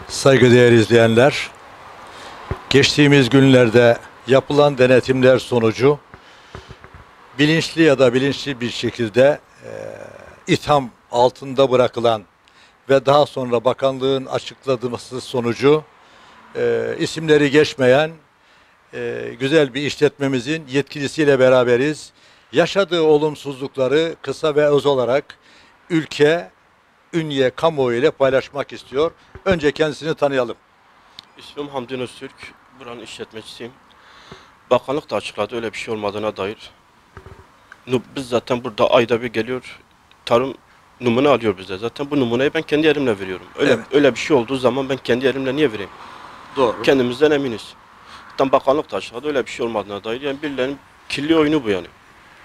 Saygıdeğer izleyenler, geçtiğimiz günlerde yapılan denetimler sonucu bilinçli ya da bilinçli bir şekilde itham altında bırakılan ve daha sonra bakanlığın açıklaması sonucu isimleri geçmeyen güzel bir işletmemizin yetkilisiyle beraberiz. Yaşadığı olumsuzlukları kısa ve öz olarak ülke, Ünye kamuoyu ile paylaşmak istiyor. Önce kendisini tanıyalım. İsmim Hamdi Öztürk, buranın işletmecisiyim. Bakanlık da açıkladı öyle bir şey olmadığına dair. Biz zaten burada ayda bir geliyor, tarım numune alıyor bize. Zaten bu numuneyi ben kendi elimle veriyorum. Öyle bir şey olduğu zaman ben kendi elimle niye vereyim? Doğru. Kendimizden eminiz. Zaten bakanlık da açıkladı öyle bir şey olmadığına dair. Yani birilerinin kirli oyunu bu yani.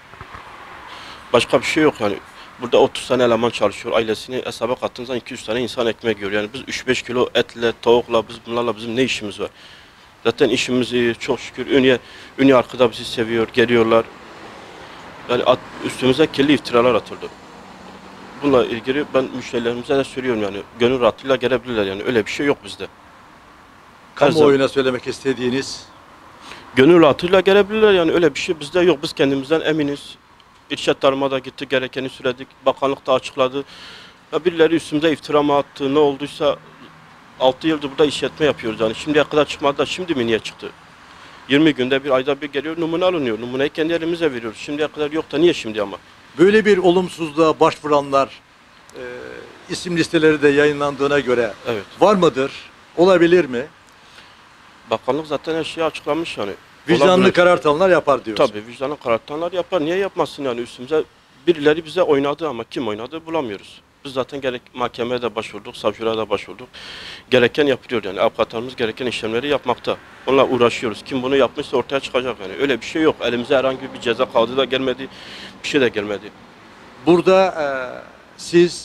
Başka bir şey yok yani. Burada 30 tane eleman çalışıyor. Ailesini hesaba kattığınızda 200 tane insan ekmek yiyor. Yani biz 3-5 kilo etle, tavukla, bunlarla bizim ne işimiz var? Zaten işimiz iyi, çok şükür. Ünye arkada bizi seviyor, geliyorlar. Yani üstümüze kirli iftiralar atıldı. Bununla ilgili ben müşterilerimize de söylüyorum yani. Gönül rahatlığıyla gelebilirler yani. Öyle bir şey yok bizde. Kamuoyuna söylemek istediğiniz? Gönül rahatlığıyla gelebilirler yani. Öyle bir şey bizde yok. Biz kendimizden eminiz. İrşad Tarım'a da gitti, gerekeni söyledik. Bakanlık da açıkladı. Ya birileri üstümüze iftira mı attı, ne olduysa 6 yıldır burada işletme yapıyoruz yani. Şimdiye kadar çıkmadı da şimdi mi niye çıktı? 20 günde bir, ayda bir geliyor, numune alınıyor. Numuneyi kendi elimize veriyoruz. Şimdiye kadar yok da niye şimdi ama? Böyle bir olumsuzluğa başvuranlar isim listeleri de yayınlandığına göre Evet. var mıdır? Olabilir mi? Bakanlık zaten her şeyi açıklamış yani. Vicdanlı Olabilir. karartanlar yapar diyorsun. Tabii vicdanı karartanlar yapar. Niye yapmasın yani üstümüze? Birileri bize oynadı ama kim oynadı bulamıyoruz. Biz zaten gerek mahkemeye de başvurduk, savcılığa da başvurduk. Gereken yapılıyor yani. Avukatlarımız gereken işlemleri yapmakta. Onunla uğraşıyoruz. Kim bunu yapmışsa ortaya çıkacak yani. Öyle bir şey yok. Elimize herhangi bir ceza kağıdı da gelmedi. Bir şey de gelmedi. Burada siz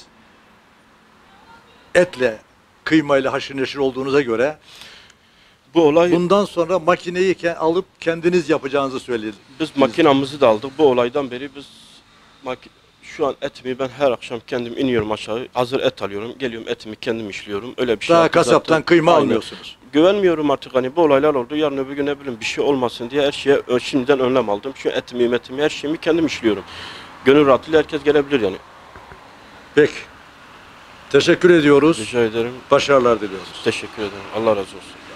etle, kıymayla haşır neşir olduğunuza göre Bu olay bundan sonra makineyi alıp kendiniz yapacağınızı söylediniz. biz makinamızı da aldık. Bu olaydan beri biz şu an etimi ben her akşam kendim iniyorum aşağı. Hazır et alıyorum. Geliyorum etimi kendim işliyorum. Öyle bir şey Daha yaptık kasaptan zaten. kıyma Aynen. almıyorsunuz. Güvenmiyorum artık hani bu olaylar oldu. Yarın öbür gün ne bileyim bir şey olmasın diye her şeye şimdiden önlem aldım. Şu etimi her şeyimi kendim işliyorum. Gönül rahatlığıyla herkes gelebilir yani. Peki. Teşekkür ediyoruz. Rica ederim. Başarılar diliyoruz. Teşekkür ederim. Allah razı olsun.